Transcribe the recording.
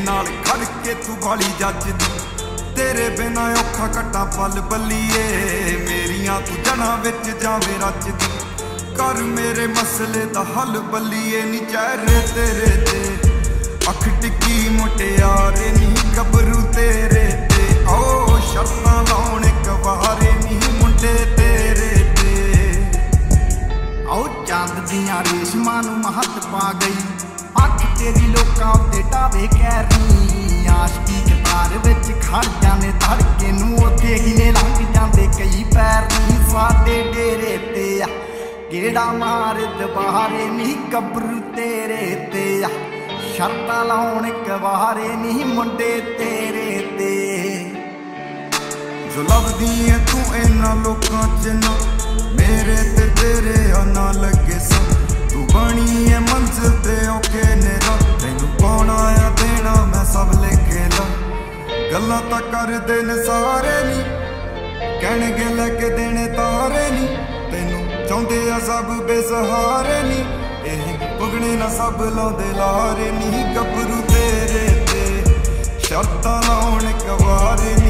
नाल खड़ के तू बाली जचदी, तेरे बिना औखा कट्टा पल बल्लीए, मेरियां तू जना विच जावे रचदी, कर मेरे मसले दा हल बल्लीए नी चेहरे तेरे ते अख टिकी मुटियारे नी गबरू तेरे ते, ओ शर्तां लाउण कवारे नी मुंडे तेरे ते, ओ चांद दियां रेशमां नूं महत पा गई, अख तेरी लोकां उत्ते ढावे कैरनी, आशकी कतार विच खड़ जाने धड़के नूं उत्ते गिने लंघ जांदे कई पैर नी साडे डेरे ते गेड़ा मार दबारे नी गबरू तेरे ते, शर्तां लाउण कवारे नी मुंडे तेरे ते, जो लभदी है तू इन्हां लोकां च ना, मेरे ते तेरे ना लगे सन, तू बनी है मंजिल ते औखे नेरा, तैनू पाउणा आ देना मैं सब लेके ला, गल्लां तां करदे ने सारे नी, कहणगे लैके देने तारे नी, तैनू चाहुंदे आ सब बेसहारे नी, पुगने ना सब लाउंदे लारे नी गबरू तेरे ते, शर्तां लाउण कवारे